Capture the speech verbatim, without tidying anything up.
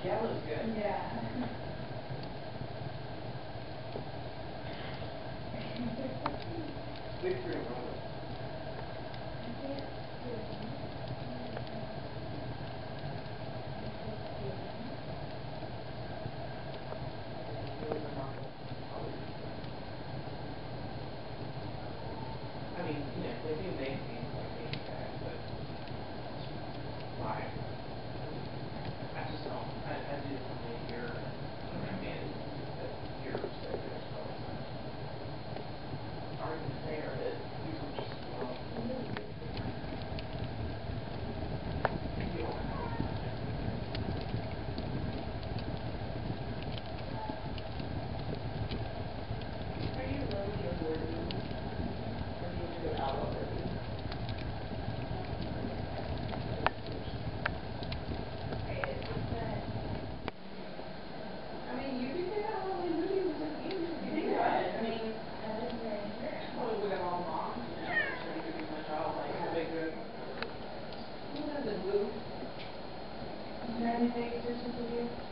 Yeah, it looks good. Yeah. Which room was it? I mean, you know, they do make things like baby bags, but why? I just don't. I, I do this only a year, and I mean, that year or so there's probably some argument there that you can just, well, you don't have to. Are you really a worthy? Or do you do Alba worthy? I mean, you can do that one when Ruby was with you. You did good. I mean, I wasn't very sure. Well, we got all the moms, you know, I'm sure you could do my job like a big group. Who doesn't move? Is there any babysitters to do?